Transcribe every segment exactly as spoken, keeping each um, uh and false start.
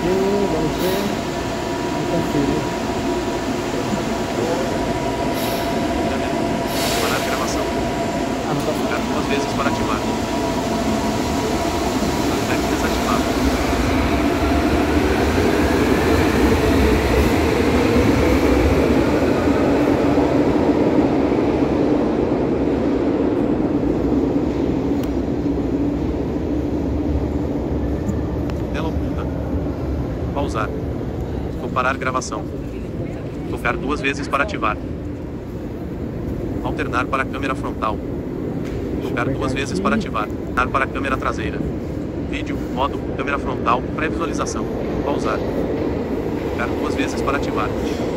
aqui, vamos ver. Vamos conferir. Parar a gravação. Ah, não tá Tocar duas vezes para ativar. Aspecto desativado. Tela oculta. Pausar. Vou parar gravação. Tocar duas vezes para ativar. Alternar para a câmera frontal. Tocar duas vezes para ativar. Alternar para a câmera traseira. Vídeo, modo, câmera frontal, pré-visualização. Pausar. Tocar duas vezes para ativar.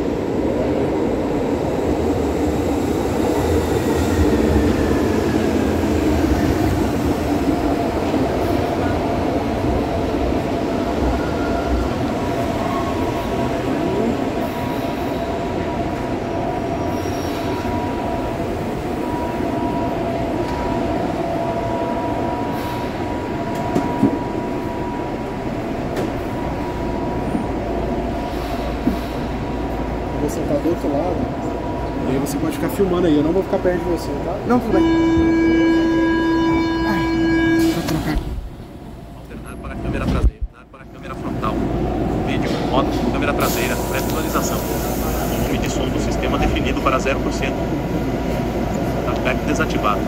Você tá do outro lado, e aí você pode ficar filmando aí, eu não vou ficar perto de você, tá? Não, tudo bem. Ai, deixa eu trocar aqui. Alternar para a câmera traseira. Alternar para a câmera frontal. Vídeo, modo, câmera traseira, pré-visualização. Volume de som do sistema definido para zero por cento. Talkback desativado.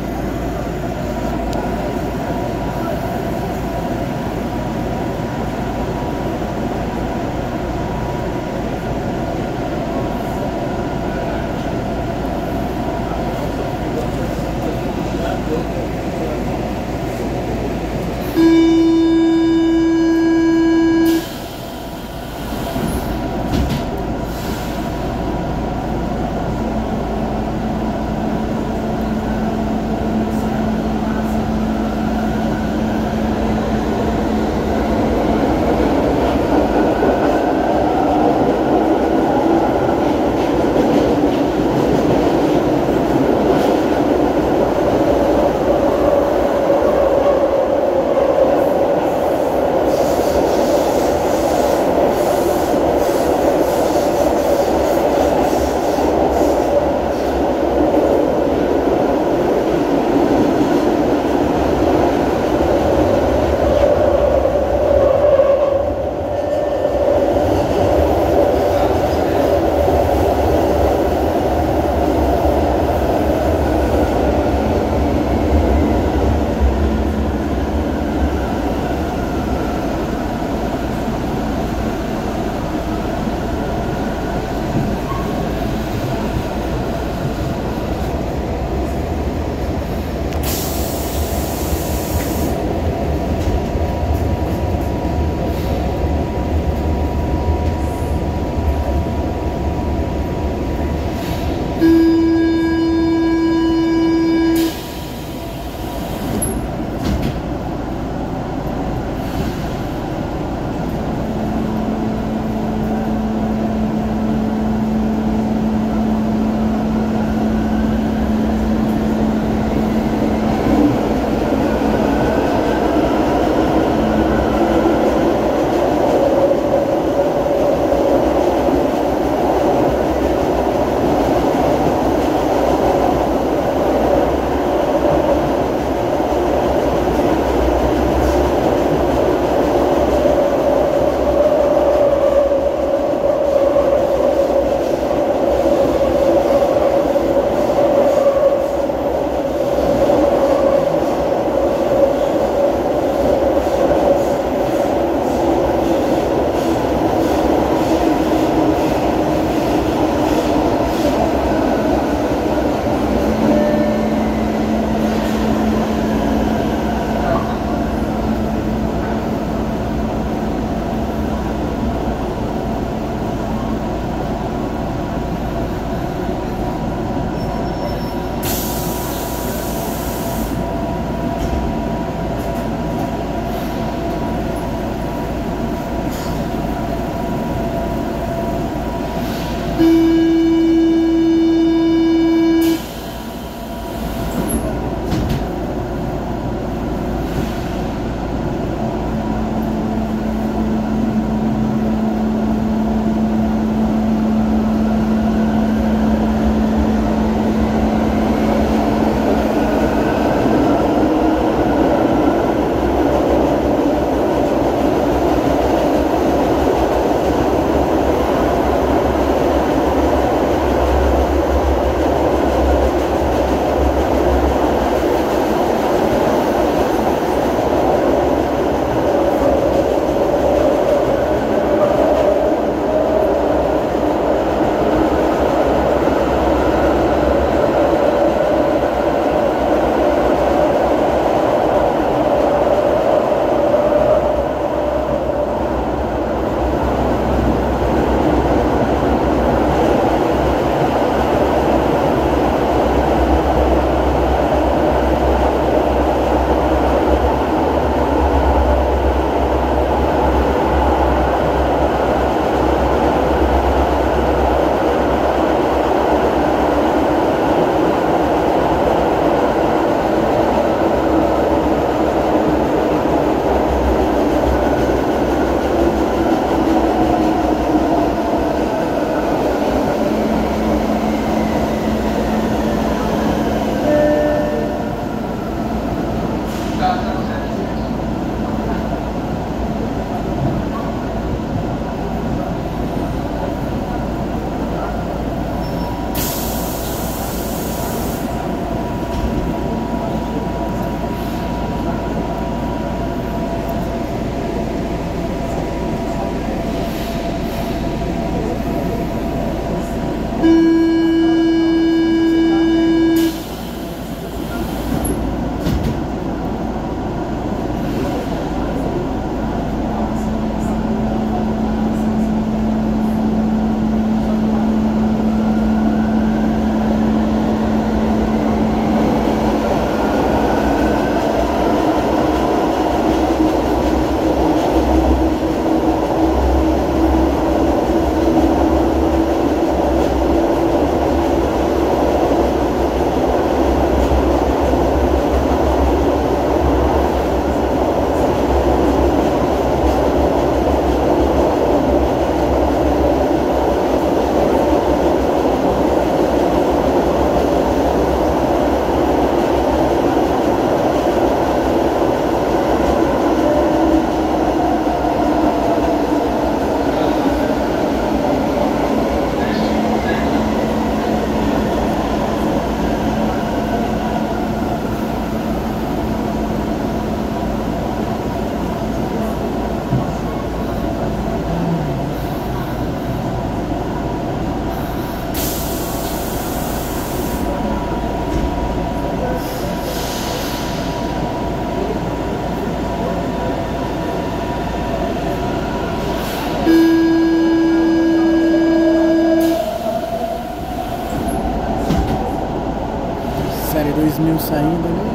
mil saindo ali.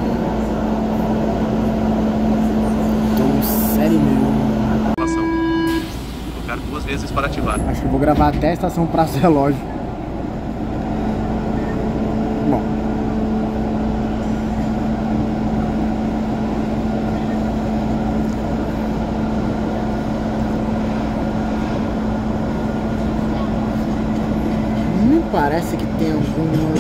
Tô série mil. Gravação. Tocar duas vezes para ativar. Acho que eu vou gravar até a estação Praça Relógio. Bom. Me parece que tem alguma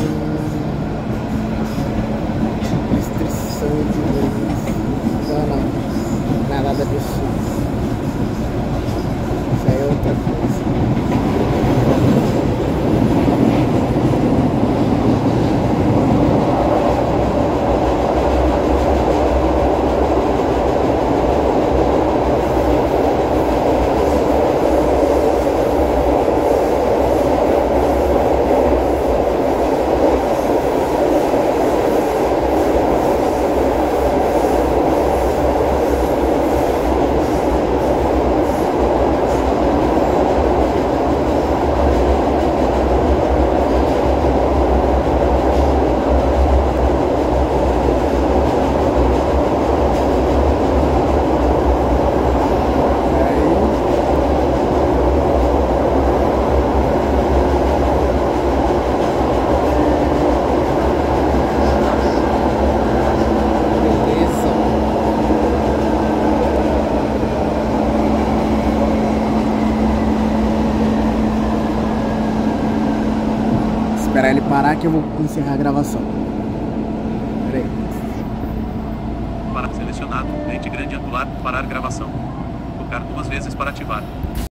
restrição de luz. Não, não. Não é nada disso. Isso aí é outra coisa. Esperar ele parar que eu vou encerrar a gravação. Pera aí. Para selecionado, lente grande angular, parar gravação. Tocar duas vezes para ativar.